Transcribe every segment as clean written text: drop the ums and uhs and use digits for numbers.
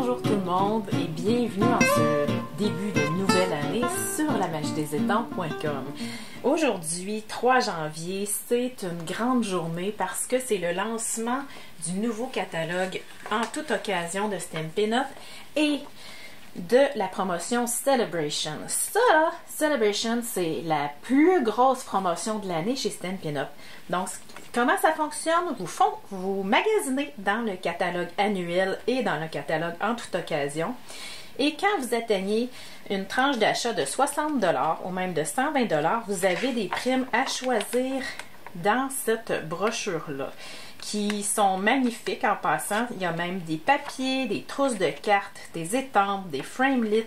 Bonjour tout le monde et bienvenue en ce début de nouvelle année sur lamagiedesétangs.com. Aujourd'hui, 3 janvier, c'est une grande journée parce que c'est le lancement du nouveau catalogue en toute occasion de Stampin' Up! Et de la promotion Celebration. Ça, Celebration, c'est la plus grosse promotion de l'année chez Stampin' Up! Donc, comment ça fonctionne? Vous magasinez dans le catalogue annuel et dans le catalogue en toute occasion. Et quand vous atteignez une tranche d'achat de 60 $ ou même de 120 $, vous avez des primes à choisir dans cette brochure-là, qui sont magnifiques en passant. Il y a même des papiers, des trousses de cartes, des étampes, des framelits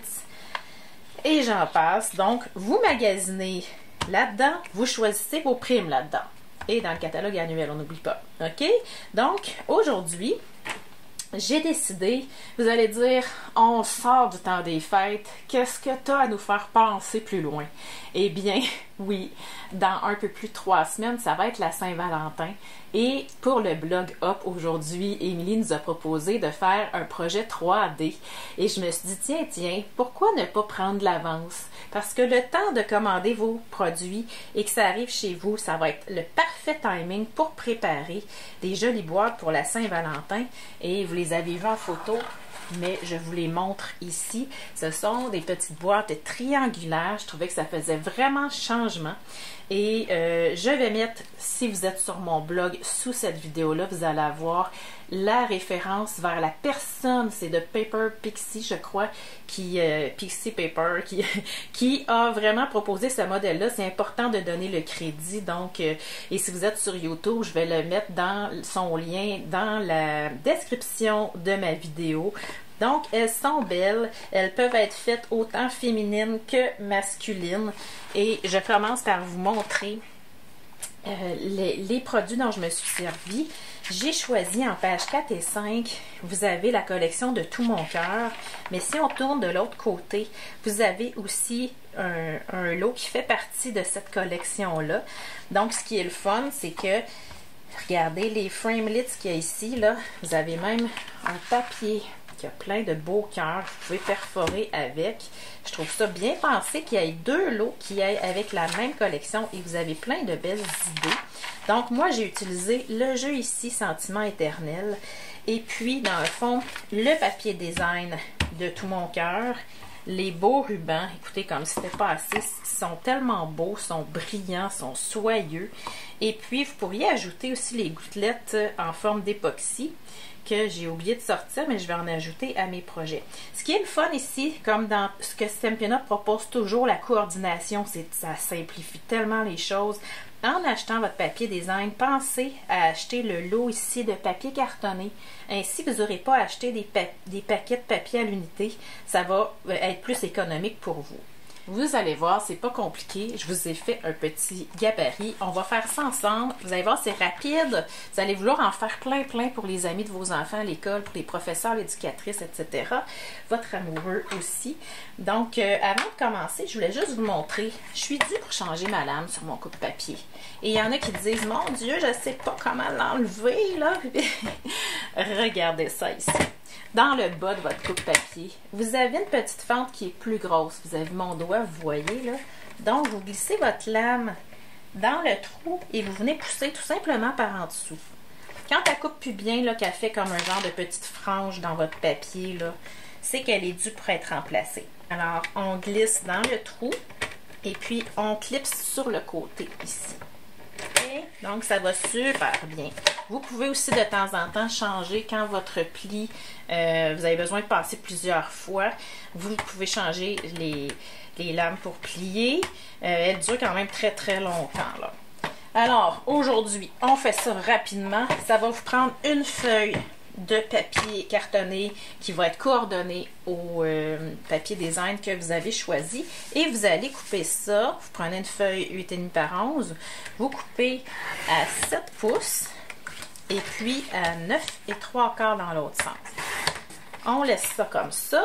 et j'en passe. Donc, vous magasinez là-dedans, vous choisissez vos primes là-dedans. Et dans le catalogue annuel, on n'oublie pas. OK? Donc, aujourd'hui, j'ai décidé, vous allez dire, on sort du temps des fêtes, qu'est-ce que tu as à nous faire penser plus loin? Eh bien, oui, dans un peu plus de 3 semaines, ça va être la Saint-Valentin. Et pour le blog Up aujourd'hui, Émilie nous a proposé de faire un projet 3D. Et je me suis dit, tiens, pourquoi ne pas prendre l'avance? Parce que le temps de commander vos produits et que ça arrive chez vous, ça va être le parfait timing pour préparer des jolies boîtes pour la Saint-Valentin. Et vous les avez vues en photo, mais je vous les montre ici. Ce sont des petites boîtes triangulaires. Je trouvais que ça faisait vraiment changement. Et je vais mettre, si vous êtes sur mon blog, sous cette vidéo-là, vous allez avoir la référence vers la personne, c'est de Paper Pixie, je crois, Pixie Paper, qui a vraiment proposé ce modèle-là. C'est important de donner le crédit. Donc, et si vous êtes sur YouTube, je vais le mettre dans son lien dans la description de ma vidéo. Donc, elles sont belles. Elles peuvent être faites autant féminines que masculines. Et je commence par vous montrer les produits dont je me suis servi. J'ai choisi en page 4 et 5, vous avez la collection de Tout mon cœur. Mais si on tourne de l'autre côté, vous avez aussi un lot qui fait partie de cette collection-là. Donc, ce qui est le fun, c'est que, regardez les framelits qu'il y a ici, là. Vous avez même un papier qui a plein de beaux cœurs. Vous pouvez perforer avec. Je trouve ça bien pensé qu'il y ait 2 lots qui aillent avec la même collection et vous avez plein de belles idées. Donc, moi, j'ai utilisé le jeu ici, Sentiment éternel. Et puis, dans le fond, le papier design de Tout mon cœur. Les beaux rubans, écoutez, comme si c'était pas assez, ils sont tellement beaux, sont brillants, sont soyeux. Et puis, vous pourriez ajouter aussi les gouttelettes en forme d'époxy que j'ai oublié de sortir, mais je vais en ajouter à mes projets. Ce qui est le fun ici, comme dans ce que Stampin' Up! Propose toujours, la coordination, ça simplifie tellement les choses. En achetant votre papier design, pensez à acheter le lot ici de papier cartonné. Ainsi, vous n'aurez pas à acheter des paquets de papier à l'unité. Ça va être plus économique pour vous. Vous allez voir, c'est pas compliqué. Je vous ai fait un petit gabarit. On va faire ça ensemble. Vous allez voir, c'est rapide. Vous allez vouloir en faire plein pour les amis de vos enfants à l'école, pour les professeurs, l'éducatrice, etc. Votre amoureux aussi. Donc, avant de commencer, je voulais juste vous montrer. Je suis due pour changer ma lame sur mon coupe-papier. Et il y en a qui disent, mon Dieu, je sais pas comment l'enlever, là. Regardez ça ici. Dans le bas de votre coupe-papier, vous avez une petite fente qui est plus grosse. Vous avez mon doigt, vous voyez là. Donc, vous glissez votre lame dans le trou et vous venez pousser tout simplement par en dessous. Quand elle coupe plus bien, là, qu'elle fait comme un genre de petite frange dans votre papier, là, c'est qu'elle est due pour être remplacée. Alors, on glisse dans le trou et puis on clipse sur le côté ici. Okay? Donc, ça va super bien. Vous pouvez aussi de temps en temps changer quand votre pli, vous avez besoin de passer plusieurs fois. Vous pouvez changer les lames pour plier. Elles durent quand même très longtemps, là. Alors, aujourd'hui, on fait ça rapidement. Ça va vous prendre une feuille de papier cartonné qui va être coordonné au papier design que vous avez choisi et vous allez couper ça. Vous prenez une feuille 8,5 par 11, vous coupez à 7 pouces et puis à 9 3/4 dans l'autre sens. On laisse ça comme ça.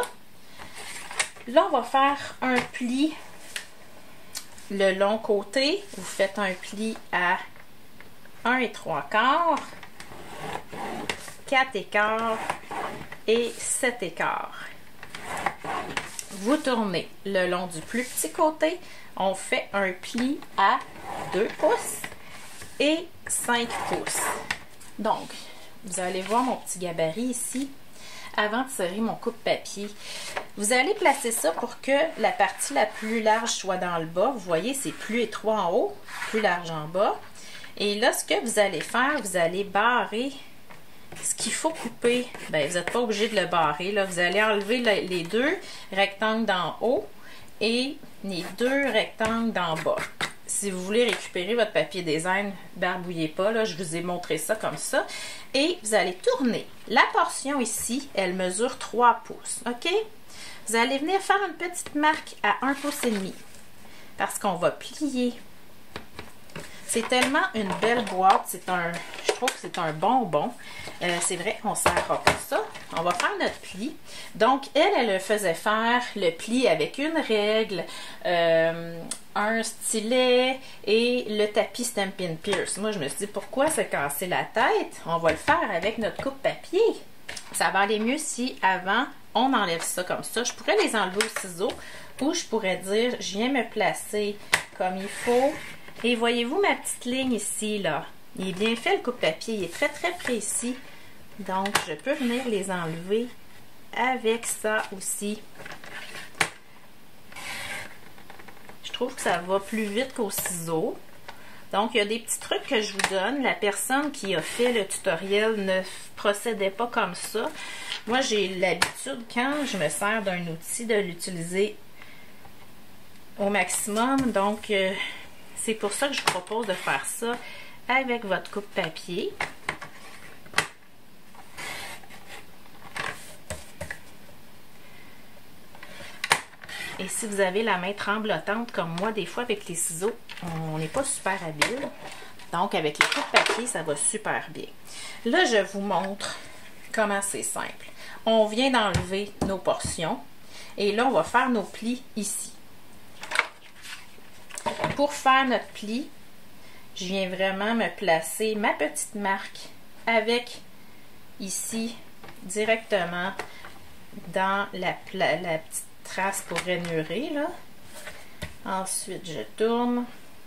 Là, on va faire un pli le long côté. Vous faites un pli à 1 3/4, 4 1/4 et 7,25. Vous tournez le long du plus petit côté. On fait un pli à 2 pouces et 5 pouces. Donc, vous allez voir mon petit gabarit ici. Avant de serrer mon coupe-papier, vous allez placer ça pour que la partie la plus large soit dans le bas. Vous voyez, c'est plus étroit en haut, plus large en bas. Et là, ce que vous allez faire, vous allez barrer ce qu'il faut couper. Bien, vous n'êtes pas obligé de le barrer. Là. Vous allez enlever les 2 rectangles d'en haut et les 2 rectangles d'en bas. Si vous voulez récupérer votre papier design, barbouillez pas, là, je vous ai montré ça comme ça. Et vous allez tourner. La portion ici, elle mesure 3 pouces, OK? Vous allez venir faire une petite marque à 1,5 pouce. Parce qu'on va plier. C'est tellement une belle boîte, je trouve que c'est un bonbon. C'est vrai qu'on ne serrera pas ça. On va faire notre pli. Donc, elle faisait faire le pli avec une règle, un stylet et le tapis Stampin' Pierce. Moi, je me suis dit, pourquoi se casser la tête? On va le faire avec notre coupe-papier. Ça va aller mieux si, avant, on enlève ça comme ça. Je pourrais les enlever au ciseau ou je pourrais dire, je viens me placer comme il faut. Et voyez-vous ma petite ligne ici, là? Il est bien fait, le coupe-papier. Il est très, très précis. Donc, je peux venir les enlever avec ça aussi. Je trouve que ça va plus vite qu'au ciseau. Donc, il y a des petits trucs que je vous donne. La personne qui a fait le tutoriel ne procédait pas comme ça. Moi, j'ai l'habitude, quand je me sers d'un outil, de l'utiliser au maximum. Donc, c'est pour ça que je vous propose de faire ça avec votre coupe-papier. Et si vous avez la main tremblotante comme moi, des fois avec les ciseaux, on n'est pas super habile. Donc, avec le coupe-papier, ça va super bien. Là, je vous montre comment c'est simple. On vient d'enlever nos portions. Et là, on va faire nos plis ici. Pour faire notre pli, je viens vraiment me placer ma petite marque avec ici directement dans la petite trace pour ranurer là. Ensuite, je tourne.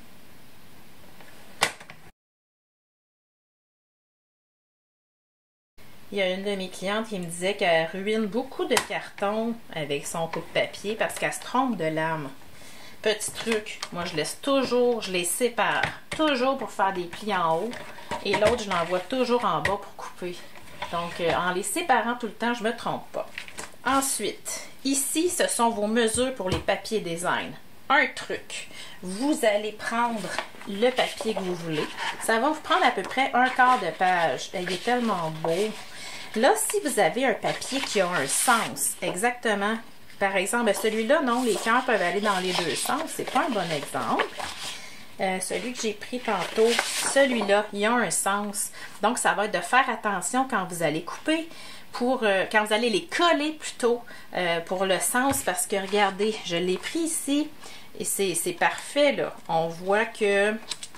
Il y a une de mes clientes qui me disait qu'elle ruine beaucoup de cartons avec son coupe-papier parce qu'elle se trompe de lame. Petit truc, moi je laisse toujours, je les sépare toujours pour faire des plis en haut et l'autre je l'envoie toujours en bas pour couper. Donc en les séparant tout le temps, je ne me trompe pas. Ensuite, ici ce sont vos mesures pour les papiers design. Un truc, vous allez prendre le papier que vous voulez. Ça va vous prendre à peu près 1/4 de page. Il est tellement beau. Là, si vous avez un papier qui a un sens, exactement. Par exemple, celui-là, non, les cœurs peuvent aller dans les deux sens. C'est pas un bon exemple. Celui que j'ai pris tantôt, celui-là, il a un sens. Donc, ça va être de faire attention quand vous allez couper, quand vous allez les coller plutôt pour le sens. Parce que, regardez, je l'ai pris ici et c'est parfait, là. On voit que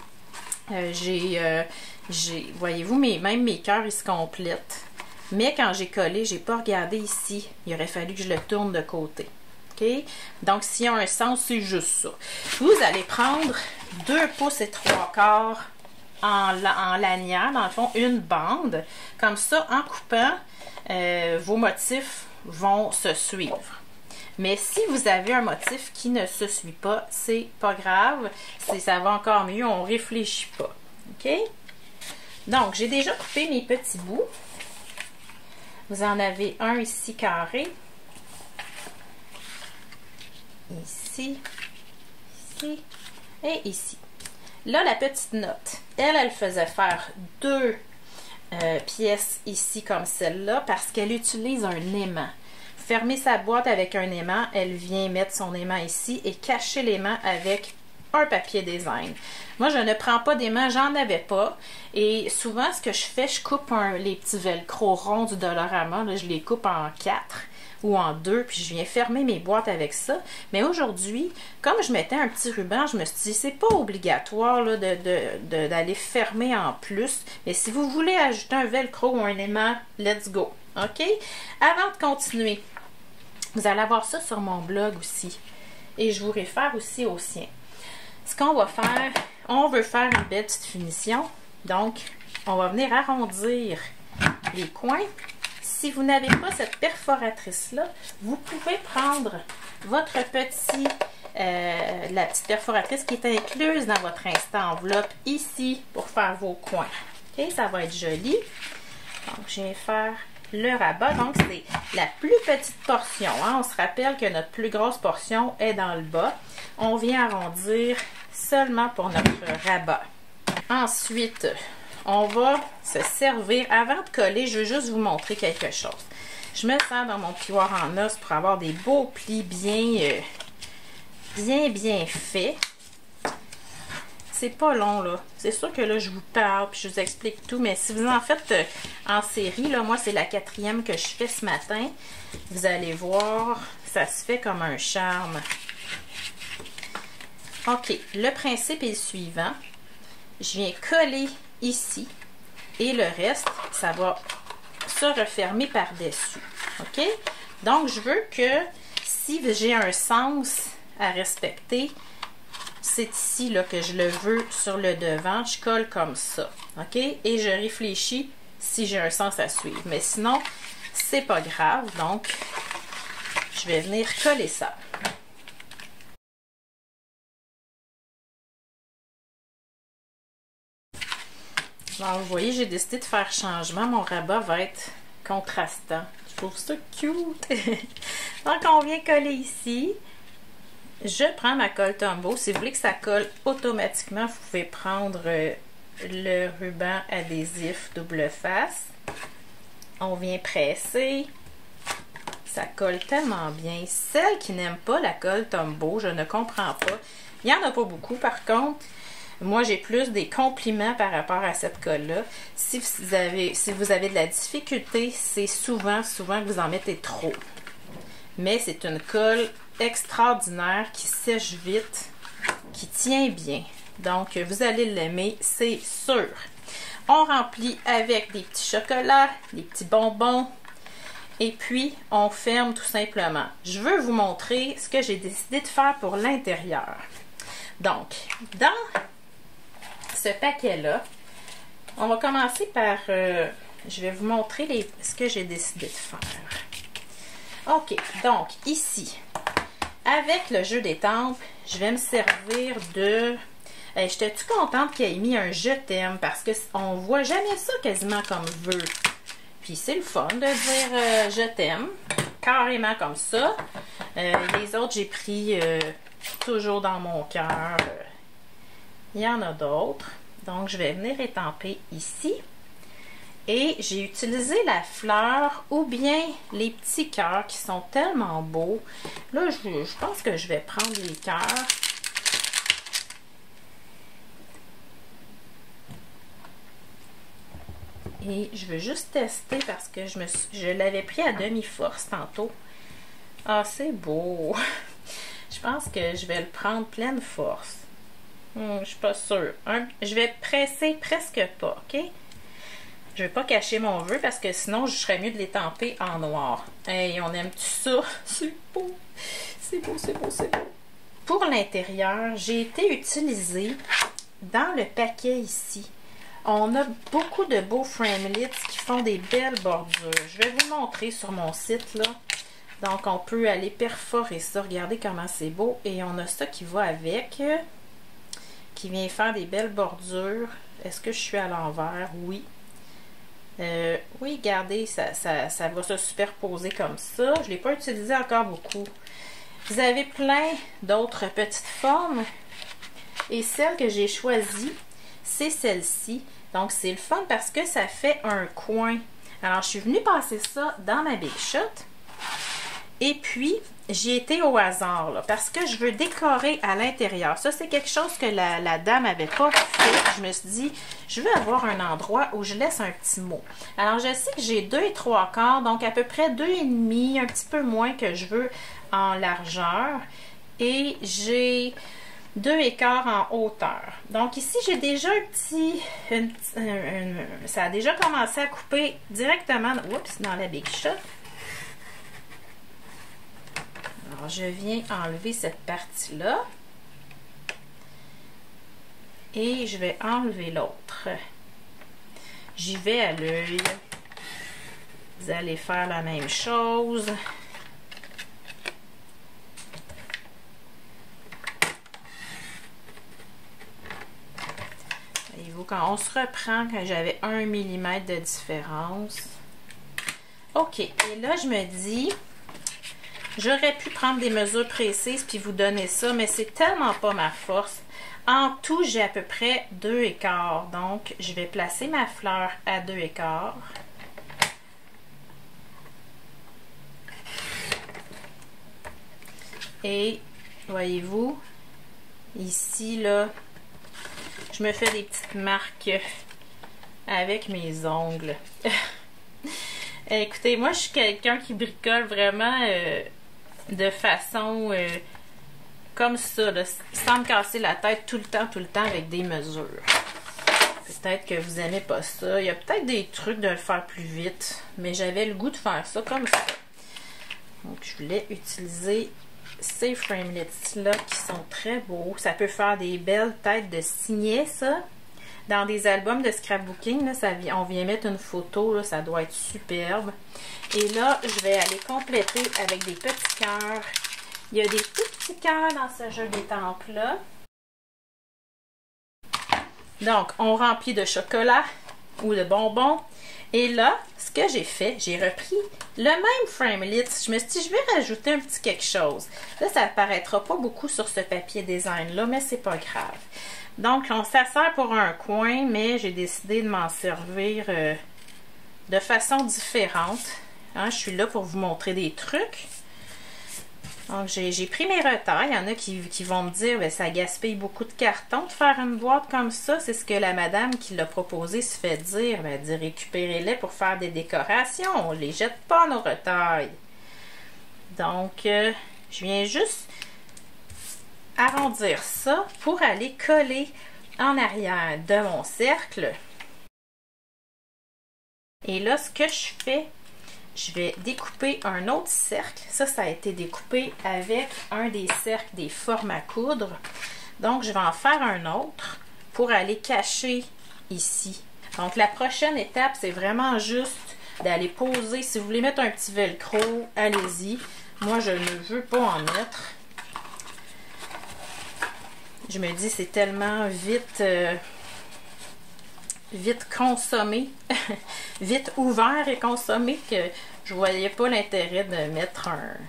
voyez-vous, même mes cœurs, ils se complètent. Mais quand j'ai collé, j'ai pas regardé ici. Il aurait fallu que je le tourne de côté. OK? Donc, s'il y a un sens, c'est juste ça. Vous allez prendre 2 pouces et 3/4 en lanière, dans le fond, une bande. Comme ça, en coupant, vos motifs vont se suivre. Mais si vous avez un motif qui ne se suit pas, c'est pas grave. Ça va encore mieux, on réfléchit pas. OK? Donc, j'ai déjà coupé mes petits bouts. Vous en avez un ici carré. Ici. Ici. Et ici. Là, la petite note. Elle faisait faire 2 pièces ici comme celle-là parce qu'elle utilise un aimant. Fermer sa boîte avec un aimant, elle vient mettre son aimant ici et cacher l'aimant avec un papier design. Moi, je ne prends pas d'aimant, j'en avais pas. Et souvent, ce que je fais, je coupe les petits velcro ronds du Dollarama. Là, je les coupe en 4 ou en 2, puis je viens fermer mes boîtes avec ça. Mais aujourd'hui, comme je mettais un petit ruban, je me suis dit, c'est pas obligatoire là, d'aller fermer en plus. Mais si vous voulez ajouter un velcro ou un aimant, let's go. OK? Avant de continuer, vous allez avoir ça sur mon blog aussi. Et je vous réfère aussi au sien. Ce qu'on va faire, on veut faire une belle petite finition. Donc, on va venir arrondir les coins. Si vous n'avez pas cette perforatrice-là, vous pouvez prendre votre petit, la petite perforatrice qui est incluse dans votre instant enveloppe ici pour faire vos coins. OK? Ça va être joli. Donc, je viens faire le rabat. Donc, c'est la plus petite portion. Hein? On se rappelle que notre plus grosse portion est dans le bas. On vient arrondir seulement pour notre rabat. Ensuite, on va se servir. Avant de coller, je veux juste vous montrer quelque chose. Je me sers dans mon plioir en os pour avoir des beaux plis bien faits. C'est pas long, là. C'est sûr que là, je vous parle puis je vous explique tout, mais si vous en faites en série, là, moi, c'est la 4e que je fais ce matin. Vous allez voir, ça se fait comme un charme. OK, le principe est le suivant. Je viens coller ici et le reste, ça va se refermer par-dessus. OK? Donc, je veux que si j'ai un sens à respecter, c'est ici là, que je le veux sur le devant. Je colle comme ça. OK? Et je réfléchis si j'ai un sens à suivre. Mais sinon, c'est pas grave. Donc, je vais venir coller ça. Alors, vous voyez, j'ai décidé de faire changement. Mon rabat va être contrastant. Je trouve ça cute. Donc, on vient coller ici. Je prends ma colle Tombow. Si vous voulez que ça colle automatiquement, vous pouvez prendre le ruban adhésif double face. On vient presser. Ça colle tellement bien. Celles qui n'aiment pas la colle Tombow, je ne comprends pas. Il n'y en a pas beaucoup, par contre. Moi, j'ai plus des compliments par rapport à cette colle-là. Si vous avez de la difficulté, c'est souvent que vous en mettez trop. Mais c'est une colle extraordinaire qui sèche vite, qui tient bien. Donc, vous allez l'aimer, c'est sûr. On remplit avec des petits chocolats, des petits bonbons. Et puis, on ferme tout simplement. Je veux vous montrer ce que j'ai décidé de faire pour l'intérieur. Donc, dans ce paquet-là, on va commencer par... je vais vous montrer ce que j'ai décidé de faire. OK, donc ici, avec le jeu d'étampes, je vais me servir de... J'étais-tu contente qu'il ait mis un « je t'aime » parce qu'on voit jamais ça quasiment comme vœu. Puis c'est le fun de dire « je t'aime », carrément comme ça. Les autres, j'ai pris toujours dans mon cœur. Il y en a d'autres. Donc, je vais venir étamper ici. Et j'ai utilisé la fleur ou bien les petits cœurs qui sont tellement beaux. Là, je pense que je vais prendre les cœurs. Et je veux juste tester parce que je l'avais pris à demi-force tantôt. Ah, c'est beau! Je pense que je vais le prendre pleine force. Je suis pas sûre. Je vais presser presque pas, OK? Je vais pas cacher mon vœu parce que sinon, je serais mieux de l'étamper en noir. Hey, on aime tout ça? C'est beau! C'est beau, c'est beau, c'est beau! Pour l'intérieur, j'ai été utilisée dans le paquet ici. On a beaucoup de beaux framelits qui font des belles bordures. Je vais vous montrer sur mon site, là. Donc, on peut aller perforer ça. Regardez comment c'est beau. Et on a ça qui va avec, qui vient faire des belles bordures. Est-ce que je suis à l'envers? Oui. Oui, regardez, ça va se superposer comme ça. Je ne l'ai pas utilisé encore beaucoup. Vous avez plein d'autres petites formes. Et celle que j'ai choisie, c'est celle-ci. Donc, c'est le fun parce que ça fait un coin. Alors, je suis venue passer ça dans ma Big Shot. Et puis, j'ai été au hasard, là, parce que je veux décorer à l'intérieur. Ça, c'est quelque chose que la dame n'avait pas fait. Je me suis dit, je veux avoir un endroit où je laisse un petit mot. Alors, je sais que j'ai 2 3/4, donc à peu près 2,5, un petit peu moins que je veux en largeur. Et j'ai 2,25 en hauteur. Donc ici, j'ai déjà un petit... ça a déjà commencé à couper directement dans la Big Shot. Alors, je viens enlever cette partie-là. Et je vais enlever l'autre. J'y vais à l'œil. Vous allez faire la même chose. Voyez-vous, quand on se reprend, quand j'avais 1 mm de différence. OK. Et là, je me dis, j'aurais pu prendre des mesures précises puis vous donner ça, mais c'est tellement pas ma force. En tout, j'ai à peu près 2,25. Donc, je vais placer ma fleur à 2,25. Et, voyez-vous, ici, là, je me fais des petites marques avec mes ongles. Écoutez, moi, je suis quelqu'un qui bricole vraiment de façon... comme ça, là, sans me casser la tête tout le temps avec des mesures. Peut-être que vous n'aimez pas ça. Il y a peut-être des trucs de le faire plus vite, mais j'avais le goût de faire ça comme ça. Donc, je voulais utiliser ces framelits-là qui sont très beaux. Ça peut faire des belles têtes de signet, ça. Dans des albums de scrapbooking, là, on vient mettre une photo, là, ça doit être superbe. Et là, je vais aller compléter avec des petits cœurs. Il y a des tout petits cœurs dans ce jeu d'étampes-là. Donc, on remplit de chocolat ou de bonbons. Et là, ce que j'ai fait, j'ai repris le même framelit. Je me suis dit, je vais rajouter un petit quelque chose. Là, ça apparaîtra pas beaucoup sur ce papier design-là, mais c'est pas grave. Donc, on s'assert pour un coin, mais j'ai décidé de m'en servir de façon différente. Hein, je suis là pour vous montrer des trucs. Donc, j'ai pris mes retailles. Il y en a qui vont me dire, ben, ça gaspille beaucoup de carton de faire une boîte comme ça. C'est ce que la madame qui l'a proposé se fait dire. Ben, elle dit, récupérez-les pour faire des décorations. On ne les jette pas, nos retailles. Donc, je viens juste arrondir ça pour aller coller en arrière de mon cercle. Et là, ce que je fais, je vais découper un autre cercle. Ça a été découpé avec un des cercles des formes à coudre. Donc, je vais en faire un autre pour aller cacher ici. Donc, la prochaine étape, c'est vraiment juste d'aller poser. Si vous voulez mettre un petit velcro, allez-y. Moi, je ne veux pas en mettre. Je me dis, c'est tellement vite consommé, vite ouvert et consommé que je voyais pas l'intérêt de mettre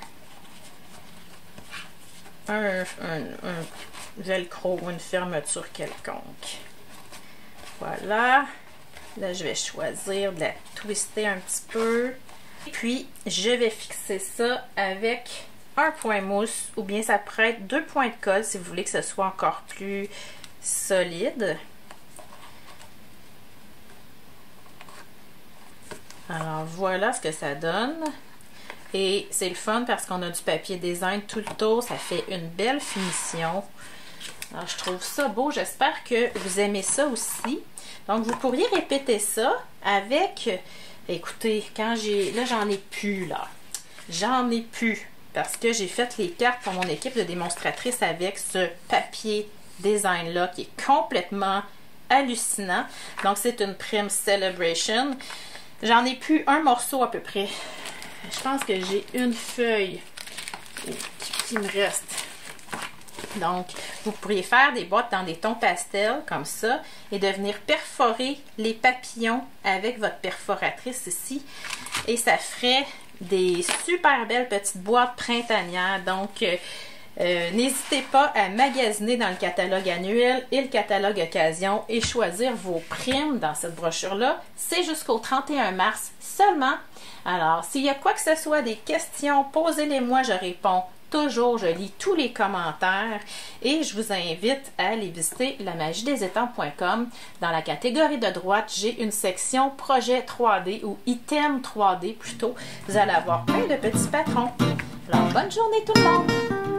un velcro ou une fermeture quelconque. Voilà. Là, je vais choisir de la twister un petit peu. Puis, je vais fixer ça avec un point mousse ou bien ça pourrait être 2 points de colle si vous voulez que ce soit encore plus solide. Alors voilà ce que ça donne. Et c'est le fun parce qu'on a du papier design tout le tour. Ça fait une belle finition. Alors je trouve ça beau. J'espère que vous aimez ça aussi. Donc vous pourriez répéter ça avec... Écoutez, quand là j'en ai plus là. J'en ai plus. Parce que j'ai fait les cartes pour mon équipe de démonstratrices avec ce papier design-là qui est complètement hallucinant. Donc, c'est une prime Celebration. J'en ai plus un morceau à peu près. Je pense que j'ai une feuille qui me reste. Donc, vous pourriez faire des boîtes dans des tons pastels comme ça et de venir perforer les papillons avec votre perforatrice ici. Et ça ferait des super belles petites boîtes printanières. Donc, n'hésitez pas à magasiner dans le catalogue annuel et le catalogue occasion et choisir vos primes dans cette brochure-là. C'est jusqu'au 31 mars seulement. Alors, s'il y a quoi que ce soit, des questions, posez-les-moi, je réponds toujours, je lis tous les commentaires et je vous invite à aller visiter lamagiedesétampes.com. Dans la catégorie de droite, j'ai une section projet 3D ou item 3D plutôt. Vous allez avoir plein de petits patrons. Alors, bonne journée tout le monde!